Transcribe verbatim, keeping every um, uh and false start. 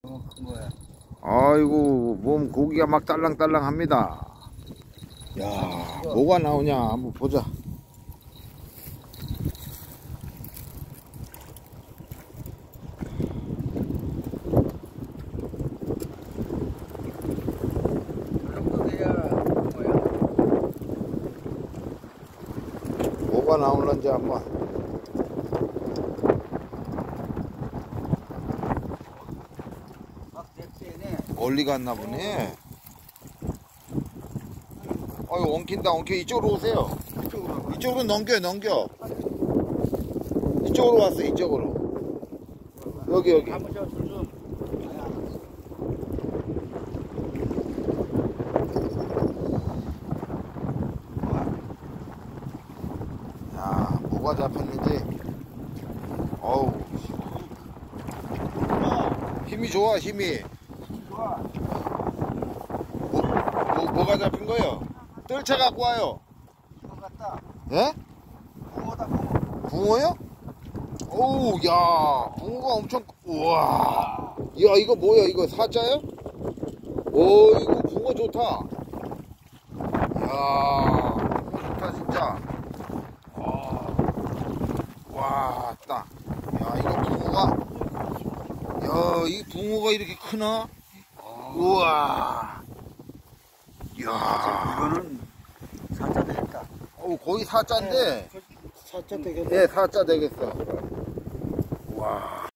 어, 큰 거야. 아이고, 몸 고기가 막 딸랑딸랑 합니다. 야, 뭐가 나오냐, 한번 보자. 뭐가 나올런지 한번. 멀리 갔나 보네. 어이, 엉킨다, 엉켜. 이쪽으로 오세요. 이쪽으로, 이쪽으로 넘겨, 넘겨. 이쪽으로 왔어, 이쪽으로. 여기, 여기. 야, 뭐가 잡혔는지. 어우. 힘이 좋아, 힘이. 뭐, 뭐, 뭐가 잡힌 거예요? 뜰채 갖고 와요. 예? 붕어다, 붕어. 붕어요? 오우, 야, 붕어가 엄청, 우와. 야, 이거 뭐야? 이거 사자요? 오, 이거 붕어 좋다. 야, 붕어 좋다, 진짜. 아, 와, 딱. 야, 이거 붕어가, 야, 이 붕어가 이렇게 크나? 우와. 야, 이거는 사자 되겠다. 어, 거의 사자인데. 사자 되겠다. 예, 사자 되겠어. 와.